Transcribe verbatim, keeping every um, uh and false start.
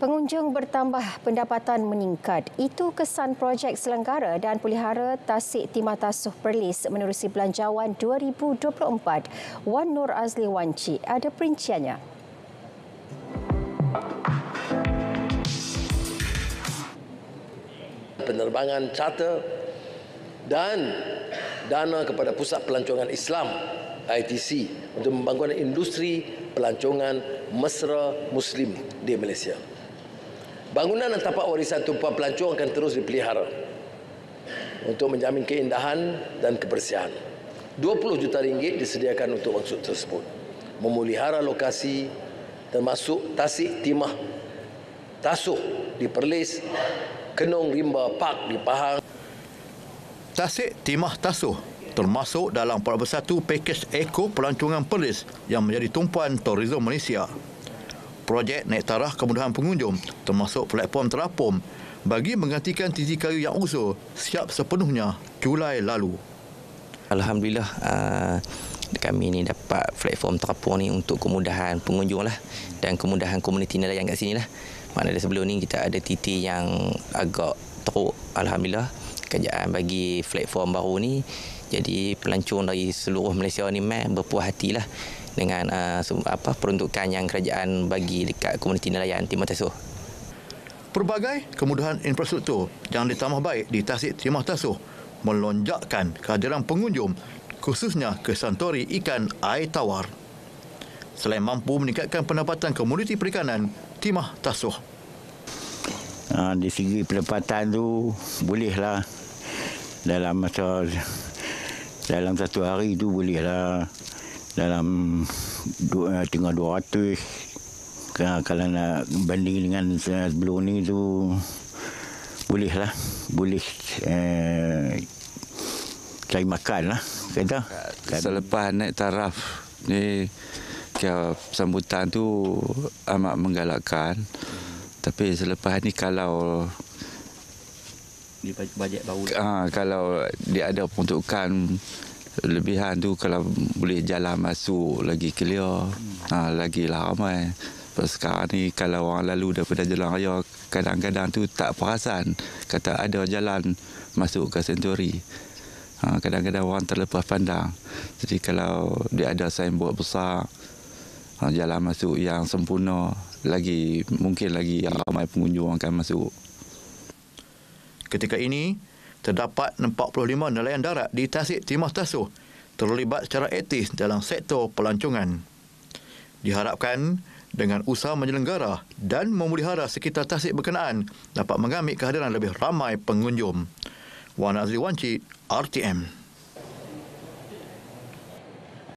Pengunjung bertambah, pendapatan meningkat. Itu kesan projek selenggara dan pelihara Tasik Timah Tasuh Perlis menerusi Belanjawan dua ribu dua puluh empat. Wan Nur Azli Wanci ada perinciannya. Penerbangan charter dan dana kepada Pusat Pelancongan Islam I T C untuk membangun industri pelancongan mesra Muslim di Malaysia. Bangunan dan tapak warisan tumpuan pelancong akan terus dipelihara untuk menjamin keindahan dan kebersihan. dua puluh juta ringgit disediakan untuk maksud tersebut. Memelihara lokasi termasuk Tasik Timah Tasuh di Perlis, Kenong Rimba Park di Pahang. Tasik Timah Tasuh termasuk dalam empat puluh satu pakej Eko Pelancongan Perlis yang menjadi tumpuan tourism Malaysia. Projek naik taraf kemudahan pengunjung termasuk platform terapung bagi menggantikan titi kayu yang usul siap sepenuhnya Julai lalu. Alhamdulillah uh, kami ni dapat platform terapung ni untuk kemudahan pengunjung lah dan kemudahan komuniti nelayan kat sini lah. Mana sebelum ni kita ada titi yang agak teruk. Alhamdulillah kerajaan bagi platform baru ni, jadi pelancong dari seluruh Malaysia ni memang berpuas hatilah dengan uh, apa peruntukan yang kerajaan bagi dekat komuniti nelayan Timah Tasuh. Pelbagai kemudahan infrastruktur yang ditambah baik di Tasik Timah Tasuh melonjakkan kehadiran pengunjung khususnya ke santori ikan air tawar. Selain mampu meningkatkan pendapatan komuniti perikanan Timah Tasuh. Ha, di segi pendapatan tu bolehlah dalam masa dalam satu hari tu bolehlah dalam dua, tengah dua ratus. Kalau nak banding dengan sebelum ni tu bolehlah boleh eh, cari makan lah kata. Selepas naik taraf ni kira sambutan tu amat menggalakkan, tapi selepas ni kalau Di bajet baru ah, kalau dia ada peruntukan lebihan tu, kalau boleh jalan masuk lagi clear, hmm. ha, lagi lah ramai. Sekarang ni kalau orang lalu daripada jalan raya, kadang-kadang tu tak perasan kata ada jalan masuk ke Senturi. Ha, kadang-kadang orang terlepas pandang. Jadi kalau dia ada signboard besar, ha, jalan masuk yang sempurna, lagi mungkin lagi ramai pengunjung akan masuk. Ketika ini, terdapat empat puluh lima nelayan darat di Tasik Timah Tasuh terlibat secara aktif dalam sektor pelancongan. Diharapkan dengan usaha menyelenggara dan memelihara sekitar tasik berkenaan dapat mengambil kehadiran lebih ramai pengunjung. Wan Azli Wanci, R T M.